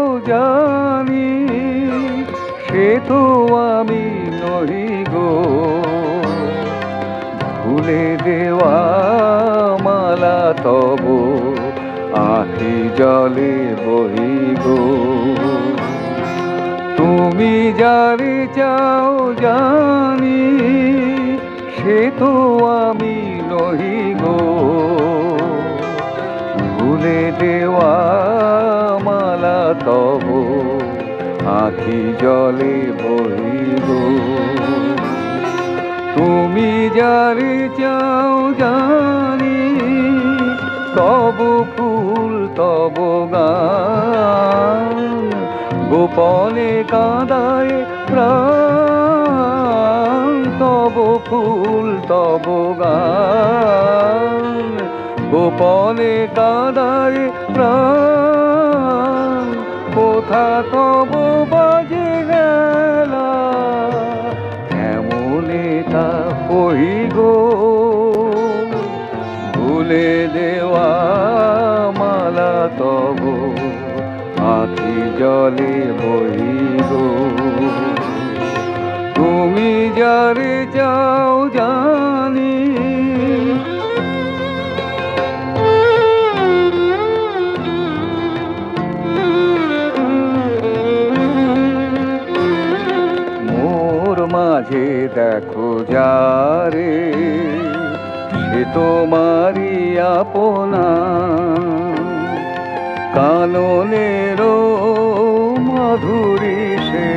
জানি সে তো আমি নহি গো। ভুলে দেওয়া মালা তব আখি জলে বহি গো। তুমি যারে চাও জানি সে তো আমি নহি গো। ভুলে দেওয়া মালা তব আখি জলে বহি গো। তুমি যারে চাও জানি তব ফুল তব গান গোপনে কাঁদায় প্রাণ। তব ফুল তব গান গোপনে কাঁদায় প্রাণ। কোথা তব বাজে গেলা এমনে তা কহি গো। ভুলে দেওয়া মালা তব আখি জলে বহি গো। তুমি যারে চাও জানি মোর মাঝে দেখো যারে সে তোমারি আপনা। কাননেরও মাধুরী সে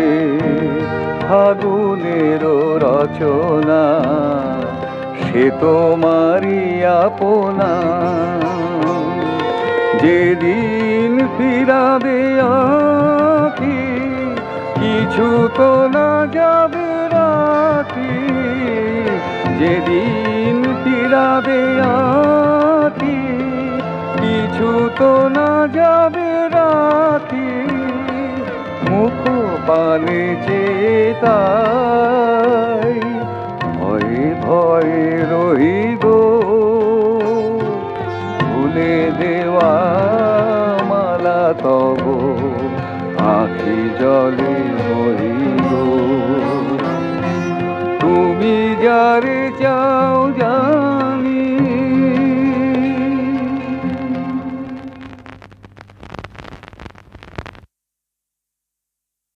ফাগুনেরও রচনা। সে তোমারি আপনা। যেদিন ফিরাবে আঁখি কিছু তো না যাবে রাখি। যেদিন ফিরাবে আঁখি কিছু তো না যাবে রাখি। মুখ পানে চেতাই ভয়ে ভয়ে রহি গো। ভুলে দেওয়া মালা তব আখি জলে বহি গো।